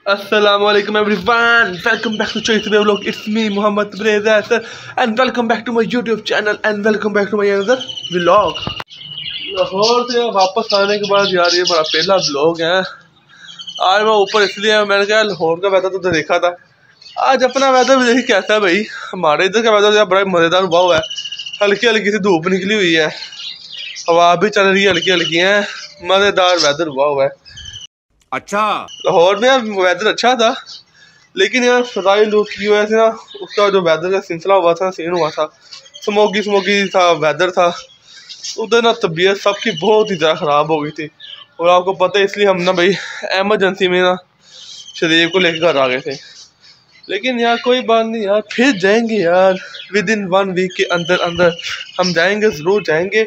Assalamualaikum everyone, welcome back to Choice Vlog. It's me Muhammad Reza and welcome back to my YouTube channel and welcome back to my another vlog. Lahore से वापस आने के बाद यार ये मेरा पहला व्लॉग है। आज मैं ऊपर इसलिए मैंने कहा लाहौर का वेदर तो देखा था, आज अपना वेदर भी देखिए कैसा है भाई। हमारे इधर का वेदर बड़ा मज़ेदार हुआ हुआ है, हल्की हल्की सी धूप निकली हुई है, हवा भी चल रही है हल्की हल्की है, मज़ेदार वेदर हुआ हुआ है। अच्छा लाहौर में यार वेदर अच्छा था, लेकिन यार फजाई लूट की वजह से ना उसका जो वेदर का सिलसिला हुआ था, सीन हुआ था, स्मोकी था वेदर था, उधर ना तबीयत सबकी बहुत ही ज़्यादा ख़राब हो गई थी। और आपको पता है इसलिए हम ना भाई एमरजेंसी में ना शरीर को लेकर घर आ गए थे। लेकिन यार कोई बात नहीं यार, फिर जाएंगे यार, विद इन 1 वीक के अंदर अंदर हम जाएंगे, ज़रूर जाएंगे।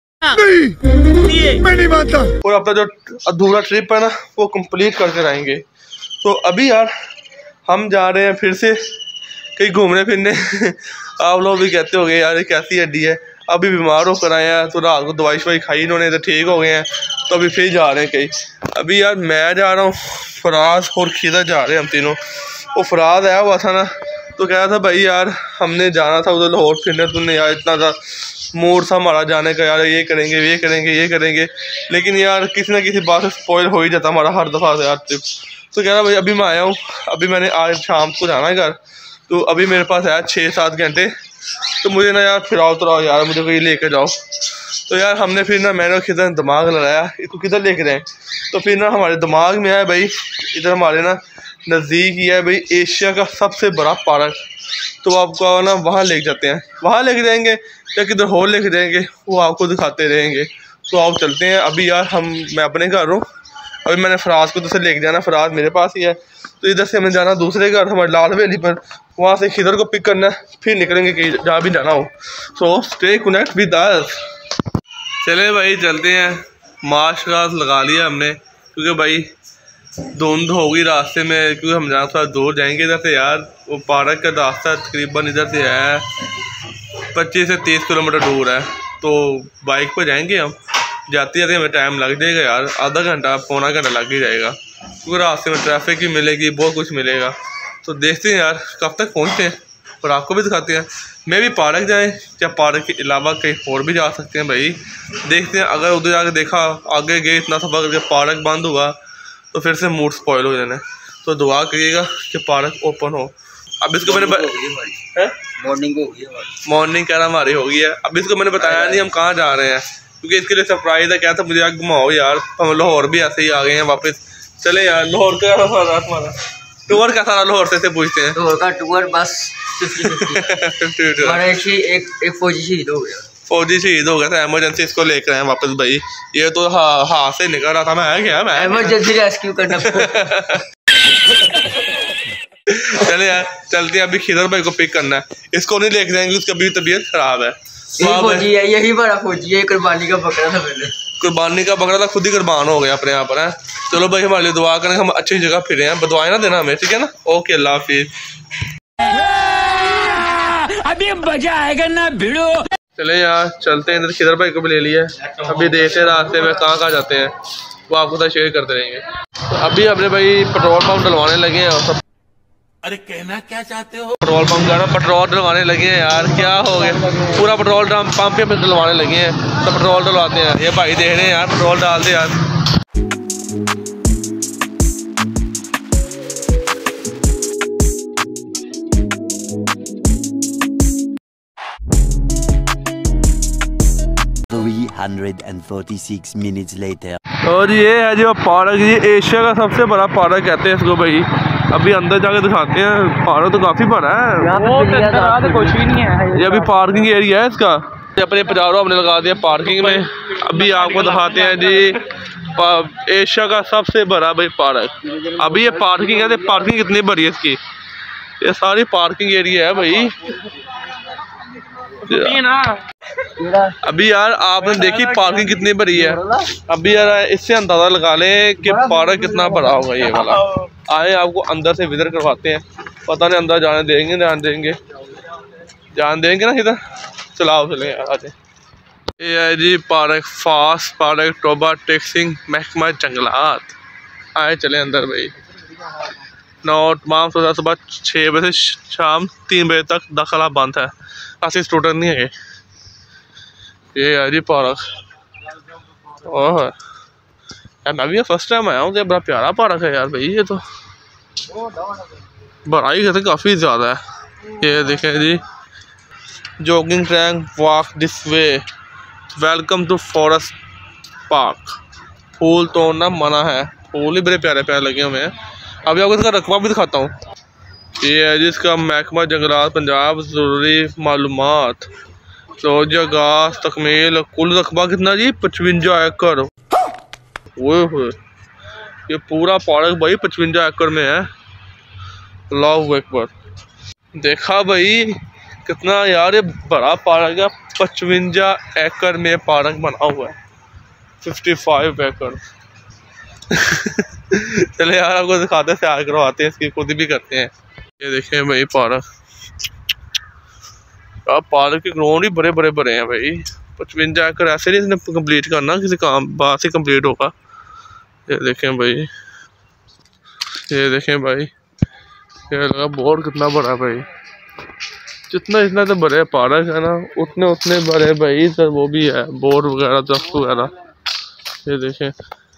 मैं नहीं मानता। और अपना जो अधूरा ट्रिप है ना वो कंप्लीट करके रहेंगे। तो अभी यार हम जा रहे हैं फिर से कहीं घूमने फिरने। आप लोग भी कहते होंगे यार ये कैसी हड्डी है, अभी बीमार होकर आए हैं तो रात को दवाई शवाई खाई इन्होंने तो ठीक हो गए हैं, तो अभी फिर जा रहे हैं कहीं। अभी यार मैं जा रहा हूँ, फराज और खिदा जा रहे हैं हम तीनों। वो फराज आया हुआ था ना तो कह रहा था भाई यार हमने जाना था उधर लाहौर फिरने, तुमने यार इतना ज़्यादा मूड था हमारा जाने का, यार ये करेंगे ये करेंगे ये करेंगे, लेकिन यार किसी ना किसी बात से स्पॉइल हो ही जाता हमारा हर दफ़ा से यार ट्रिप। तो कह रहा भाई अभी मैं आया हूँ, अभी मैंने आज शाम को जाना है घर, तो अभी मेरे पास है 6-7 घंटे, तो मुझे ना यार फिराओ तो यार मुझे कहीं लेके जाओ। तो यार हमने फिर ना मैंने किधर दिमाग लगाया इसको किधर लेके जाएँ, तो फिर ना हमारे दिमाग में आया भाई इधर हमारे ना नज़दीक ही है भाई एशिया का सबसे बड़ा पार्क, तो आपको ना वहाँ लेके जाते हैं, वहाँ लेके जाएंगे या किधर और लेके जाएंगे वो आपको दिखाते रहेंगे। तो आप चलते हैं। अभी यार मैं अपने घर हूँ, अभी मैंने फराज को तो लेके जाना, फराज मेरे पास ही है, तो इधर से हमें जाना दूसरे घर हमारे लाल हवेली पर, वहाँ से खिदर को पिक करना है, फिर निकलेंगे कहीं जहाँ भी जाना हो। So stay connect with us. चले भाई चलते हैं। मास्क लगा लिया हमने क्योंकि भाई धुंध होगी रास्ते में, क्योंकि हम जहाँ थोड़ा दूर जाएंगे इधर से यार, वो पार्क का रास्ता तकरीबन इधर से है 25 से 30 किलोमीटर दूर है, तो बाइक पर जाएंगे हम। जाते जाते हमें टाइम लग जाएगा यार, आधा घंटा पौना घंटा लग ही जाएगा, क्योंकि रास्ते में ट्रैफिक भी मिलेगी, बहुत कुछ मिलेगा। तो देखते हैं यार कब तक पहुँचते हैं और आपको भी दिखाते हैं। मैं भी पार्क जाएँ या पार्क के अलावा कहीं और भी जा सकते हैं भाई, देखते हैं। अगर उधर जाकर देखा आगे गए इतना सफ़र करके पार्क बंद हुआ तो फिर से मूड स्पॉइल हो जाना है, तो दुआ करिएगा कि पार्क ओपन हो। अब इसको मैंने मॉर्निंग कह रहा हमारी हो गई है, अब इसको मैंने बताया नहीं हम कहाँ जा रहे हैं, क्योंकि इसके लिए सरप्राइज है। क्या था मुझे यार घुमाओ यार, हम लाहौर भी ऐसे ही आ गए हैं वापस। चले यार लाहौर का हमारा टूर का सारा लाहौर से पूछते हैं। लाहौर का टूर बस 50-50 एक फौजी शहीद हो गया था, एमरजेंसी इसको लेकर आए वापस भाई। ये तो हाथ से निकल रहा था, मैं एमरजेंसी रेस्क्यू करना। चले यार चलते हैं, अभी खिदर भाई को पिक करना है, इसको नहीं लेके जाएंगे, उसकी अभी तबीयत खराब है। फौजी है, यही बड़ा फौजी है, कुर्बानी का बकरा था पहले, कुर्बानी का बकरा था, खुद ही कुर्बान हो गया अपने यहाँ पर है। चलो भाई हमारे लिए दुआ करें, हम अच्छी जगह फिरे हैं, बदवाएं ना देना हमें, ठीक है ना। ओके अल्लाह हाफिज। अभी मजा आएगा ना भिड़ो। चले यार चलते हैं, इधर खिदर भाई को भी ले लिया, अभी देखते हैं रास्ते में कहाँ जाते हैं, वो आपको साथ शेयर करते रहेंगे। तो अभी अपने भाई पेट्रोल पंप डलवाने लगे हैं और सब। अरे कहना क्या चाहते हो? पेट्रोल पंप का ना पेट्रोल डलवाने लगे हैं यार, क्या हो गया, पूरा पेट्रोल पंप पे डलवाने लगे हैं, तो पेट्रोल डलवाते हैं। ये भाई देख रहे हैं यार, पेट्रोल डालते यार। minutes later. और ये है जो पार्क, ये एशिया का सबसे बड़ा पार्क कहते हैं इसको भाई। अभी अंदर जाके दिखाते हैं, पार्क तो काफी बड़ा है, कुछ भी नहीं है। ये अभी पार्किंग एरिया है इसका, अपने पजारों हमने लगा दिया पार्किंग में। अभी आपको दिखाते हैं जी एशिया का सबसे बड़ा भाई पार्क। अभी ये पार्किंग है, पार्किंग कितनी बड़ी है इसकी, ये सारी पार्किंग एरिया है भाई। अभी यार आपने देखी पार्किंग कितनी बड़ी है, अभी यार इससे अंदाजा लगा लें कि पार्क कितना बड़ा होगा ये वाला। आए आपको अंदर से विजिट करवाते हैं, पता नहीं अंदर जाने देंगे जान देंगे ना इधर। चलाओ चले यार आते। ये है जी park, fast park Toba Tek Singh महकमा जंगलात। आए चले अंदर भाई। 9 तमाम सुबह 6 बजे से शाम 3 बजे तक दाखिला बंद है, ऐसे स्टूडेंट नहीं है। ये है जी पार्क। ओह यार मैं भी फर्स्ट टाइम आया हूँ, तो बड़ा प्यारा पार्क है यार भाई, ये तो बड़ाई कहते काफ़ी ज़्यादा है। ये देखें जी, jogging track, walk this way, welcome to forest park. फूल तोड़ना मना है, फूल ही बड़े प्यारे प्यारे लगे हुए हैं। अभी आपको इसका रकबा भी दिखाता हूँ। ये है जिसका महकमा जंगलात पंजाब, ज़रूरी मालूमात, गास तकमील। कुल रकबा कितना जी? 55 एकड़। ओए ये पूरा पार्क भाई 55 एकड़ में है। अल्लाहु अकबर। देखा भाई कितना यार ये बड़ा पार्क है, 55 एकड़ में पार्क बना हुआ है, 55 एकड़। चले यार आपको दिखाते सैर करवाते हैं, इसकी खुद भी करते हैं। ये देखें भाई पार्क, पार्क के ग्राउंड ही बड़े बड़े बड़े हैं भाई। 55 एकड़ ऐसे नहीं इसने कंप्लीट करना, किसी काम बात से कंप्लीट होगा। ये देखें भाई, ये देखें भाई, ये लगा बोर्ड कितना बड़ा भाई। जितना इतना तो बड़े पार्क है ना, उतने उतने बड़े भाई सर वो भी है, बोर्ड वगैरह दस्त वगैरह। ये देखें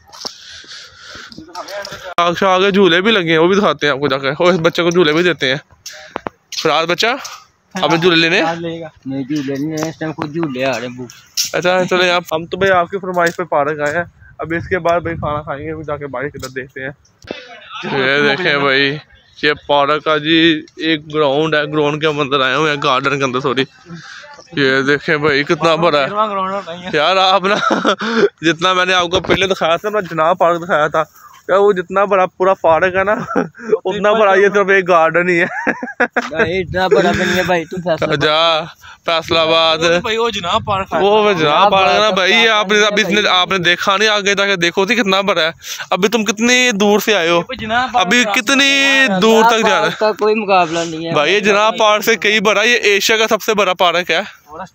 आगे झूले भी लगे हैं, वो भी दिखाते हैं आपको जाकर। और इस बच्चे को झूले भी देते हैं। फिलहाल बच्चा आपने झूले लेने? नहीं झूले नहीं, इस टाइम खुद झूले आ रहे हैं। अच्छा चले आप, हम तो भाई आपकी फरमाइश पे पार्क आए हैं। अब इसके बाद भाई खाना खाएंगे, फिर जाके बाहर किधर देखते हैं। ये देखें भाई, ये पार्क का जी एक ग्राउंड है, ग्राउंड के अंदर आए हुए हैं, गार्डन के अंदर सॉरी। ये देखें भाई कितना बड़ा है यार। आप ना जितना मैंने आपको पहले दिखाया था ना, जनाब पार्क दिखाया था यार, वो जितना बड़ा पूरा पार्क है ना उतना बड़ा ये सिर्फ एक गार्डन ही है। इतना बड़ा नहीं है भाई, तुम फैसलाबाद भाई वो जनाब पार्क है, वो जनाब पार्क है ना भाई। ये आपने देखा नहीं, आगे जाके देखो थी कितना बड़ा है। अभी तुम कितनी दूर से आए हो, अभी कितनी दूर तक जा रहे हो, कोई मुकाबला नहीं है भाई। ये जनाब पार्क से कई बड़ा, ये एशिया का सबसे बड़ा पार्क है।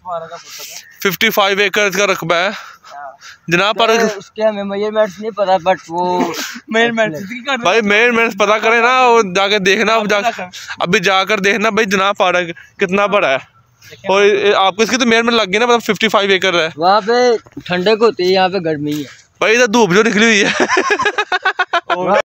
55 एकड़ का रकबा है जनाब पार्क। उसके हमें मेजरमेंट्स नहीं पता, बट वो मेजरमेंट्स भाई मेजरमेंट्स पता करें ना, वो जाके देखना। अभी जाकर देखना भाई जनाब पार्क कितना बड़ा है। और आपको इसकी तो मेजरमेंट लग गई ना, मतलब 55 एकड़ है। वहाँ पे ठंडक होती है, यहाँ पे गर्मी है भाई, इधर धूप जो निकली हुई है।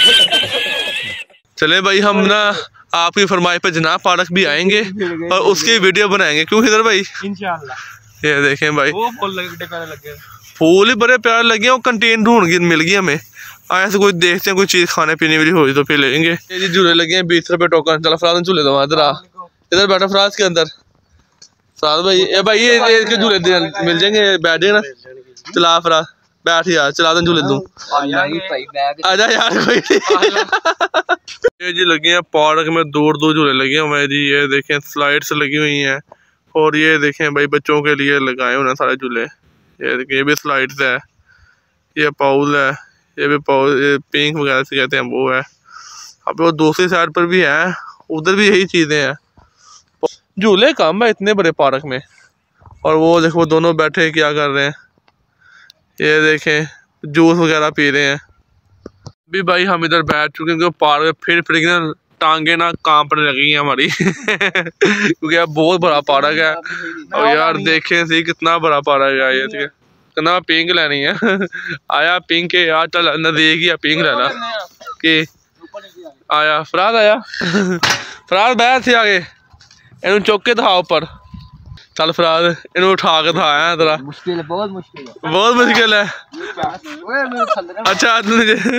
चले भाई हम ना आपकी फरमाइश पे जनाब पार्क भी आएंगे और उसकी वीडियो बनाएंगे, क्योंकि इधर भाई इंशाल्लाह। ये देखें भाई, वो फूल ही बड़े प्यारे लगे, और कंटेन ढूंढ के मिल गई हमें। आए से कोई देखते हैं कोई चीज खाने पीने वाली हो तो फिर लेंगे। ये जी झूले लगे हैं 20 रुपए टोकन। चलो फराज झूले दो, इधर बैठा फराज के अंदर। फराज भाई ये के झूले मिल जाएंगे, बैठे ना। चला फराज बैठ यार, चला दे झूले दूं। आजा यार कोई। ये जी लगे हैं पार्क में, दूर दूर झूले लगे हुए हैं जी। ये देखें स्लाइड्स लगी हुई हैं, और ये देखें भाई बच्चों के लिए लगाए हुए हैं सारे झूले। ये भी स्लाइड्स है, ये पाउल है, ये भी पाउल, ये पिंक वगैरह से कहते हैं वो है। अब वो दूसरी साइड पर भी है, उधर भी यही चीज़ें हैं। झूले कम है इतने बड़े पार्क में। और वो देखो दोनों बैठे क्या कर रहे हैं, ये देखें जूस वगैरह पी रहे हैं। अभी भाई हम इधर बैठ चुके हैं, पार्क में फिर ना टांगे ना कांपने लगी हैं हमारी। क्योंकि यार बहुत बड़ा पार्क है। और यार देखें सी कितना बड़ा पार्क है ये। कहना पिंक लेनी है। आया पिंक के यार, चल नजदीक ही पिंक लेना कि आया फराज आया। फराज बैठ से आगे इन चौक के था ऊपर। चल फराज इन उठा के था तेरा। मुश्किल है, बहुत मुश्किल है, बहुत मुश्किल है। अच्छा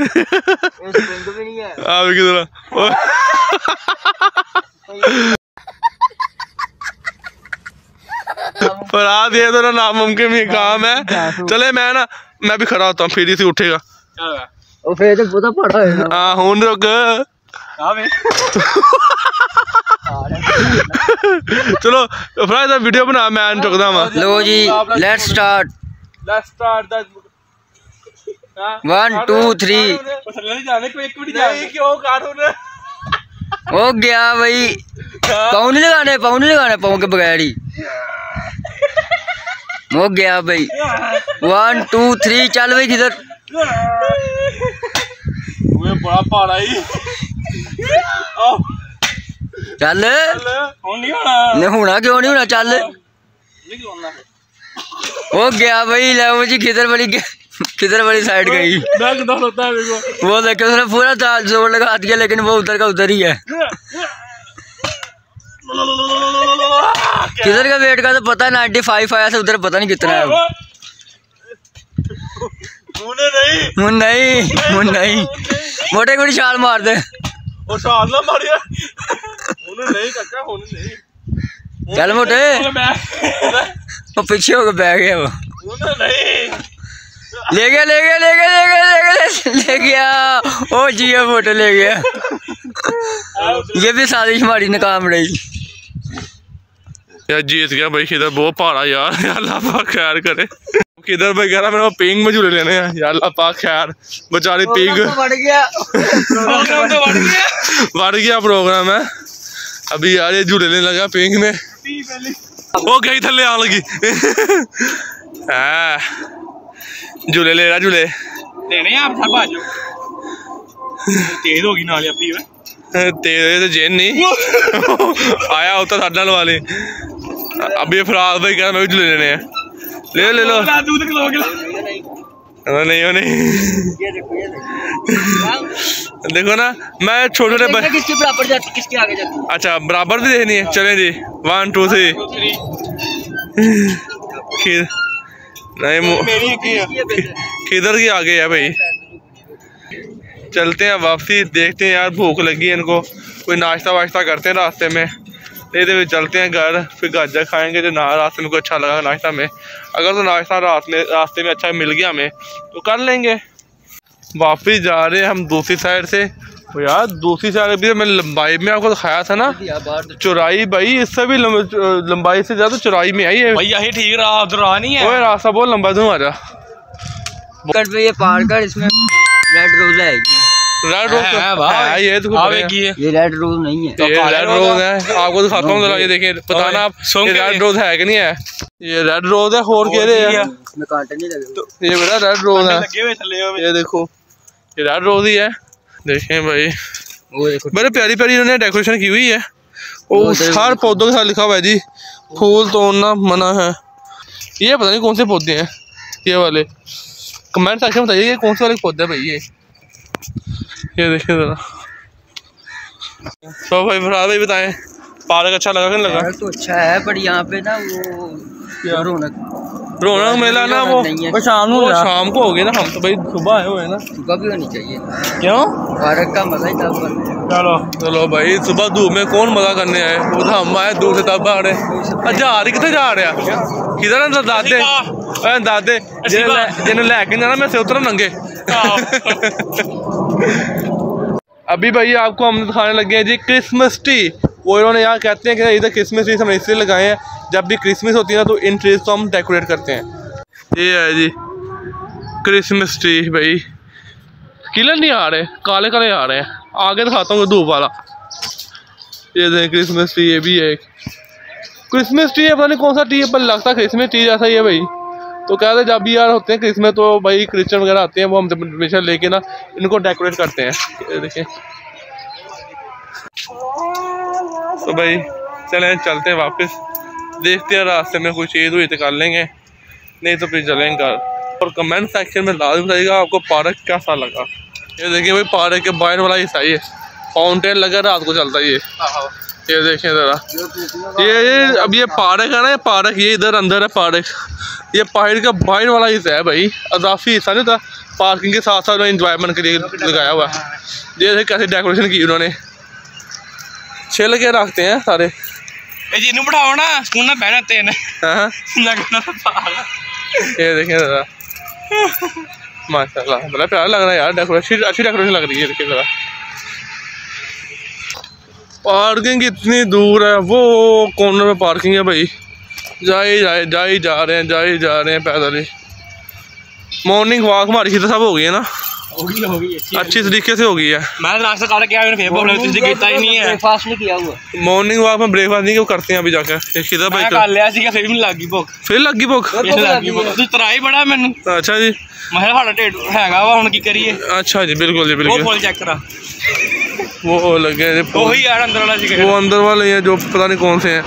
किधर फराज, ये तो ना नामुमकिन भी काम है। चले मैं भी खड़ा होता हूँ, फिर इसी उठेगा। हाँ हूं रुक। चलो फराज वीडियो बना, मैं चुकदा वा। लो जी लेट्स स्टार्ट 1 2 3। हो गया भाई, पाँव नहीं लगाने पाँव के बगैर ही हो गया भाई। 1 2 3 चल भाई किधर बड़ा पहाड़ा ही। चल नहीं होना, क्यों नहीं होना, चल वो गया भाई। ले मुझे किधर वाली साइड गई, वो देखे उसने पूरा जोर लगा दिया, लेकिन वो उधर का उधर ही है। किधर का वेट का तो पता है, 95 आया था, उधर पता नहीं कितना है। नहीं मोटे को छाल मार दे, चल मोटे, वो पीछे होकर बैठ गया, वो ले गया ओ जी, मोटे ले गया। ये भी साजिश हमारी नाकाम रही यार, जीत गया भाई खिदर, बहुत पहाड़ा यार, अल्लाह पाक खैर करे। किधर भाई कह रहा मेरे पिंग में झूले लेने हैं यार, अल्लाह पाक खैर, बेचारी पिंग बढ़ गया प्रोग्राम है अभी यार, ये झूले लेने लगा पिंग में, वो गई थले आने लगी। झूले ले रहा, झूले लेने आप सब आ जाओ, तेज होगी नाले अपनी तेज तो जेन नहीं आया होता साढ़े नाल वाले। अब ये फराज भाई कह मैं भी झूले लेने हैं, ले लो नहीं देखो ना, मैं छोटे किसके बराबर जाती, किसके आगे जाती। अच्छा बराबर भी देखनी है, चलें जी 1 2 3 नहीं किधर की आगे है भाई। चलते हैं वापसी, देखते हैं यार, भूख लगी है इनको, कोई नाश्ता वाश्ता करते हैं रास्ते में, नहीं तो चलते हैं घर, फिर गाजर खाएंगे जो ना रास्ते में कोई अच्छा लगा नाश्ता में। अगर तो नाश्ता रास्ते में अच्छा मिल गया हमें तो कर लेंगे। वापस जा रहे हैं हम दूसरी साइड से, तो यार दूसरी साइड भी मैंने लंबाई में आपको दिखाया था ना, चौड़ाई भाई इससे भी लंबाई से ज़्यादा चौड़ाई में आई है भाई, यही ठीक रहा, उधर रहा नहीं है, वो रास्ता बहुत लंबा दूँ आ जा ये पार कर, इसमें रेड रोज है, रेड रोज है ये रेड रोज नहीं है, ये रेड रोज है, आपको दिखाता हूँ जरा, ये देखिए बताना आप ये रेड रोज है कि नहीं है, ये रेड रोज है, और कह रहे हैं कांटे नहीं लगे, तो ये बेटा रेड रोज है, ये देखो ये रेड रोज ही है, देखें भाई बड़े प्यारी इन्होंने डेकोरेशन की हुई है, और हर पौधों के साथ लिखा हुआ है जी फूल तोड़ना मना है। ये पता नहीं कौन से पौधे हैं ये वाले, कमेंट सेक्शन में बताइए कौन से वाले पौधे हैं भाई ये देखिए जरा। तो भाई फराज भाई बताएं, पार्क अच्छा लगा कि नहीं लगा? तो अच्छा है, पर यहाँ पे ना वो रौनक मेला ना वो शाम को हो गया ना, हम तो भाई सुबह आए हुए हैं ना, सुबह भी होनी चाहिए, क्यों पार्क का मजा ही तब। चलो भाई सुबह धूप में कौन मजा करने आए, वो तो हम आए दूर से तब आ रहे। जा रही कितने जा रहे किधर दादे जिन्हें लैके जाना मैं से उतर नंगे। अभी भाई आपको हम दिखाने लगे हैं जी क्रिसमस ट्री, वो इन्होंने यहाँ कहते हैं कि इधर क्रिसमस ट्री हमने इसलिए लगाए हैं, जब भी क्रिसमस होती है ना तो इन ट्रीज को हम डेकोरेट करते हैं। ये है जी क्रिसमस ट्री, भाई किलर नहीं आ रहे, काले काले आ रहे हैं, आगे दिखाता हूँ धूप वाला। ये देखें क्रिसमस ट्री, ये भी है एक क्रिसमस ट्री है, पता नहीं कौन सा ट्री है पर लगता है क्रिसमस ट्री जैसा ही है भाई। तो कहते हैं जब भी यार होते हैं क्रिसमस तो भाई क्रिश्चियन वगैरह आते हैं, वो हम परमिशन लेके ना इनको डेकोरेट करते हैं। ये देखें, तो भाई चलें चलते हैं वापस, देखते हैं रास्ते में कोई चीज़ हुई तो कर लेंगे, नहीं तो फिर चलेंगे घर। और कमेंट सेक्शन में लाजमी बताइएगा आपको पार्क कैसा लगा। ये देखिए भाई पार्क के बाहर वाला हिस्सा ही है, फाउंटेन लगा रात को चलता है ये देखें ज़रा, ये अब ये पार्क है ना, ये पार्क ये इधर अंदर है पार्क, ये पहाड़ का बाहर वाला हिस्सा है भाई, अजाफी हिस्सा नहीं था, पार्किंग के साथ साथ इंजॉयमेंट के लिए लगाया हुआ है। ये कैसे डेकोरेशन की उन्होंने, छिल के रखते हैं सारे, जिन्हों बढ़ाओ ना स्कूल ना बहना तेन। ये देखें ज़रा माशाल्लाह बड़ा प्यारा लग रहा है यार, डेकोरेशन अच्छी डेकोरेशन लग रही है। देखिए ज़रा पार्किंग इतनी दूर है, वो कॉर्नर में पार्किंग है भाई, जा ही जा रहे हैं पैदल ही। मॉर्निंग वॉक हमारी सीधा सब हो गई है ना, होगी अच्छी तरीके से हो गई है। मैं नाश्ता कर किया ही नहीं है, ब्रेकफास्ट नहीं किया हुआ, मॉर्निंग वॉक में ब्रेकफास्ट नहीं करते हैं अभी जाकर, सीधा भाई कर लिया सी फिर भी लगी भुख, तू तराई बड़ा मैनू। अच्छा जी मैं साडा ढिड हैगा वा हुण की करिए। अच्छा जी बिल्कुल जी बिल्कुल, फुल चेक करा वो लगे वही यार अंदर वाला चिकन, वो अंदर वाले हैं जो पता नहीं कौन से हैं।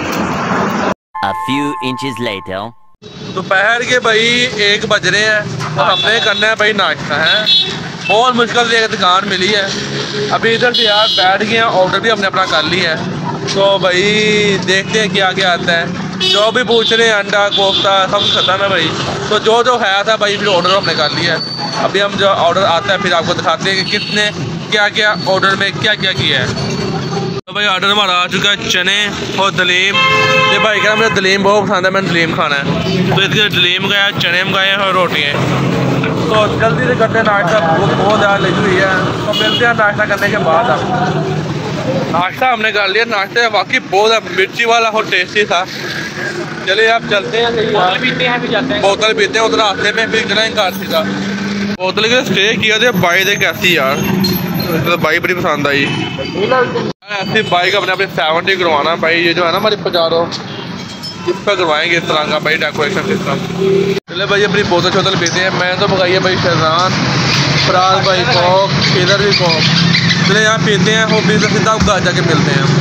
दोपहर के भाई 1 बज रहे हैं और हमने करना है भाई नाश्ता है। बहुत मुश्किल से एक दुकान मिली है। अभी इधर से यार बैठ गए हैं, ऑर्डर भी हमने अपना कर लिया है। तो भाई देखते हैं क्या क्या आता है। जो भी पूछ रहे हैं अंडा कोफ्ता सब खत्म है भाई। तो जो जो खाया था भाई फिर ऑर्डर हमने कर लिया है। अभी हम जो ऑर्डर आता है फिर आपको दिखाते हैं कि कितने क्या क्या ऑर्डर में क्या क्या किया है। तो भाई ऑर्डर हमारा आ चुका है चने और दलीम। ये भाई क्या मुझे दलीम बहुत पसंद है, मैंने दलीम खाना है। तो इसके दलीम मंगाया, चने मंगाए हैं और रोटियाँ। तो जल्दी से करते हैं नाश्ता, भूख बहुत ज़्यादा लगी हुई है। तो मिलते हैं नाश्ता करने के बाद। अब नाश्ता हमने कर लिया। नाश्ता वाकई बहुत मिर्ची वाला और टेस्टी था। चलिए आप चलते हैं, बोतल पीते हैं उधर रास्ते में, फिर चला कार सीधा। बोतल के स्टे किया थे बाइक दे कैसी यार, तो बाइक बड़ी पसंद आई। ऐसी बाइक अपने अपने 70 करवाना भाई। ये जो है ना हमारी पजारो, इस पर करवाएंगे इस तरह का भाई डेकोरेशन सिस्टम। चले भाई अपनी बोतल शोतल पीते हैं। मैंने तो मंगाई है भाई शेजवान, फराज भाई कोक, इधर भी कोक। चले यहाँ पीते हैं और फिर सीधा घर जाके मिलते हैं।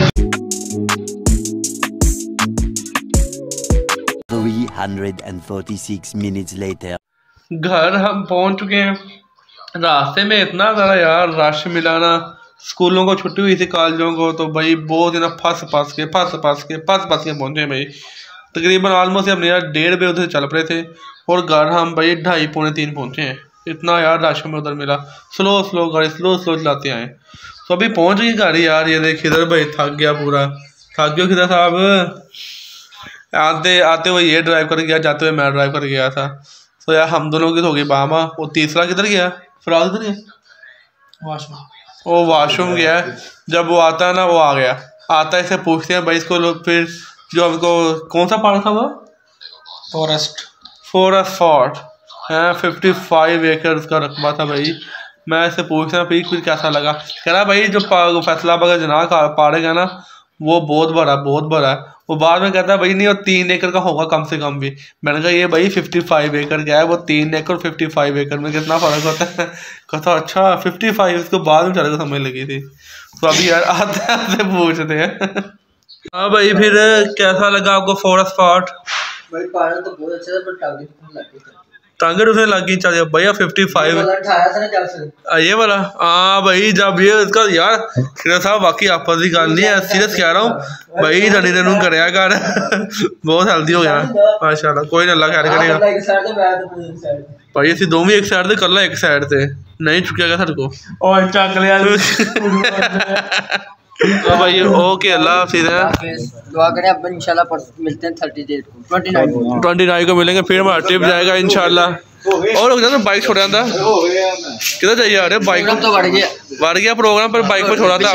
346 minutes later. घर हम पहुंच चुके हैं। रास्ते में इतना ज़्यादा यार रश मिला ना, स्कूलों को छुट्टी हुई थी कॉलेजों को, तो भाई बहुत ही ना फंस के पहुंचे भाई। तकरीबन ऑलमोस्ट हमने यार 1:30 बजे उधर चल पड़े थे और घर हम भाई 2:30 पौने 3 पहुंचे हैं। इतना यार रश में उधर मिला। स्लो गाड़ी स्लो चलाते आए। तो अभी पहुंच गई गाड़ी यार। ये देख इधर भाई थक गया पूरा। थक गया किधर साहब, आते हुए ये ड्राइव कर गया, जाते हुए मैं ड्राइव कर गया था। तो यार हम दोनों की तो हो गई बामा। वो तीसरा किधर गया, फराज किधर गया, वो वॉशरूम गया। जब वो आता है ना, वो आ गया, आता है इसे पूछते हैं भाई इसको लोग। फिर जो हमको कौन सा पार्क था वो, फॉरेस्ट फॉर्ट है, 55 एकड़ का रकबा था भाई। मैं इसे पूछता फिर कैसा लगा। कह रहा भाई जो फैसलाबाद का जना पाड़ेगा ना, वो बहुत बड़ा है। वो बाद में कहता है भाई नहीं, वो 3 एकड़ का होगा कम से कम भी। मैंने कहा ये भाई 55 एकड़ क्या है, वो 3 एकड़ 55 एकड़ में कितना फ़र्क होता है। कहता अच्छा 55, उसको बाद में चले समझ लगी थी। तो अभी यार आते पूछते हैं। हाँ भाई फिर कैसा लगा आपको फॉरेस्ट पार्ट? भाई पार्क तो बहुत अच्छा था, पर टांगे उसने लगी चल भैया 55 ये वाला। हाँ भाई जब ये इसका यार सीधा साहब वाकई आपस की गल नहीं है, सीरियस कह रहा हूँ भाई। रनी रनू कराया कर बहुत हेल्दी हो गया माशाल्लाह। कोई ना अल्लाह खैर करेगा भाई। असं दोवें एक साइड से कला एक साइड से नहीं चुकिया गया साढ़े को। तो भाई ओके अल्लाह हाफिज़ है। दुआ करें अब इंशाल्लाह मिलते हैं 29 को मिलेंगे। फिर हमारा ट्रिप जाएगा इंशाल्लाह। और लोग जाते बाइक छोड़ जाता किधर जाइए यार, बाइक तो बढ़ गया प्रोग्राम पर बाइक को छोड़ा था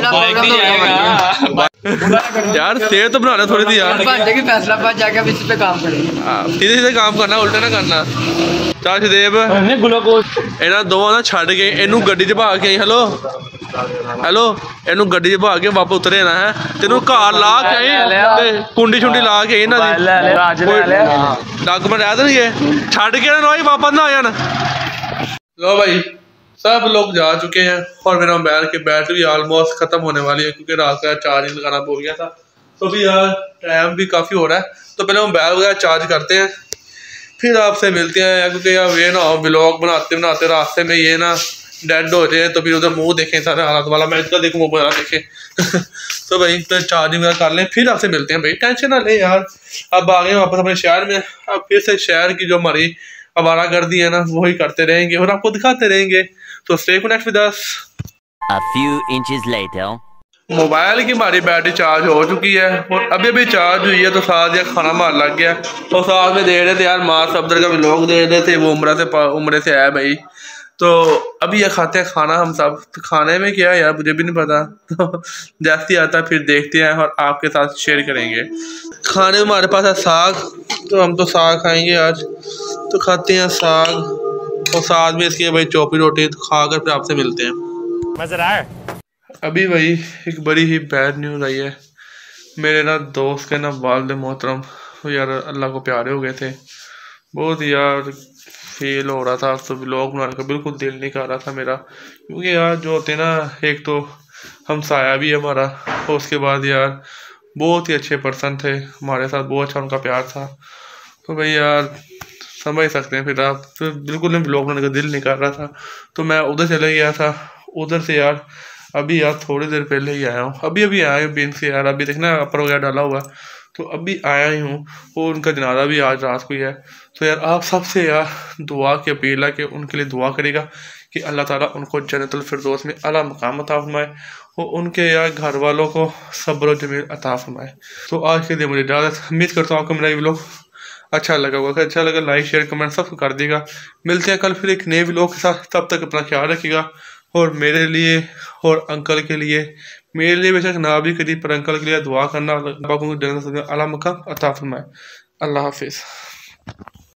यार। सेव तो बनाना थोड़ी सी यार, फैसलाबाद जाके इस पे काम करेंगे, सीधे काम करना, उल्टा ना करना। चार देव इन्होंने दोवां ना छड़ के इनू गड्डी च भा के हेलो इनू गड्डी च भा के वापस उतरे ना है। तेनू घर ला के कुंडी छुंडी ला के डॉक्यूमेंट रह देंगे छड़ के ना वापस ना आ जाना। लो भाई सब लोग जा चुके हैं और मेरा मोबाइल की बैटरी भी ऑलमोस्ट खत्म होने वाली है, क्योंकि रात का चार्जिंग लगाना भूल गया था। तो भी यार टाइम भी काफ़ी हो रहा है, तो पहले मोबाइल वगैरह चार्ज करते हैं फिर आपसे मिलते हैं। क्योंकि यार ये ना व्लॉग बनाते रास्ते में ये ना डेड हो जाए तो फिर उधर मुंह देखें सारे हालात वाला, मैं इसका देखूँ मुँह वगैरह देखें। तो भाई फिर चार्जिंग वगैरह कर लें फिर आपसे मिलते हैं भाई। टेंशन ना ले यार, अब आ गए वापस अपने शहर में। अब फिर से शहर की जो हमारी आवारागर्दी है ना वही करते रहेंगे और आपको दिखाते रहेंगे। तो stay connect with us. A few inches later. Mobile की हमारी बैटरी चार्ज हो चुकी है और अभी चार्ज हुई है। तो साथ या खाना मार लग गया तो साथ में दे रहे थे यार, माँ सफदर का भी लोग दे रहे थे, वो उम्र से आया भाई। तो अभी ये खाते हैं खाना हम सब। तो खाने में क्या है यार मुझे भी नहीं पता, तो जैसे ही आता फिर देखते हैं और आपके साथ शेयर करेंगे। खाने में हमारे पास है साग, तो हम तो साग खाएंगे आज। तो खाते हैं साग और साथ में इसकी भाई चौपी रोटी। तो खा कर फिर आपसे मिलते हैं। मज़ा आया। अभी भाई एक बड़ी ही बैड न्यूज़ आई है। मेरे ना दोस्त के ना वालिद मोहतरम यार अल्लाह को प्यारे हो गए थे। बहुत यार फील हो रहा था, तो व्लॉग बनाने का बिल्कुल दिल नहीं कर रहा था मेरा, क्योंकि यार जो होते ना एक तो हमसाया भी है हमारा। और उसके बाद यार बहुत ही अच्छे पर्सन थे हमारे साथ, बहुत अच्छा उनका प्यार था। तो भाई यार समझ सकते हैं, फिर आप फिर बिल्कुल नहीं ब्लॉग बनाने का दिल नहीं कर रहा था, तो मैं उधर चले गया था। उधर से यार अभी यार थोड़ी देर पहले ही आया हूँ, अभी आया हूँ बैंक से यार। अभी देखना अपर वगैरह डाला हुआ, तो अभी आया ही हूँ। और उनका जनाजा भी आज रात को ही है। तो यार आप सबसे यार दुआ की अपील है कि उनके लिए दुआ करेगा कि अल्लाह ताला उनको जन्नतुल फिरदौस में आला मकाम अता फरमाए और उनके यार घर वालों को सब्र जमील अता फरमाए। तो आज के लिए मुझे इजाज़त। उम्मीद करता हूँ आपको मेरा व्लॉग अच्छा लगा होगा। अगर अच्छा लगा लाइक शेयर कमेंट सब कर देगा। मिलते हैं कल फिर एक नए व्लॉग के साथ, तब तक अपना ख्याल रखिएगा। और मेरे लिए और अंकल के लिए, मेरे लिए बेशक ना भी करी पर अंकल के लिए दुआ करना, आला मकाम अता फरमाए। अल्लाह हाफिज़।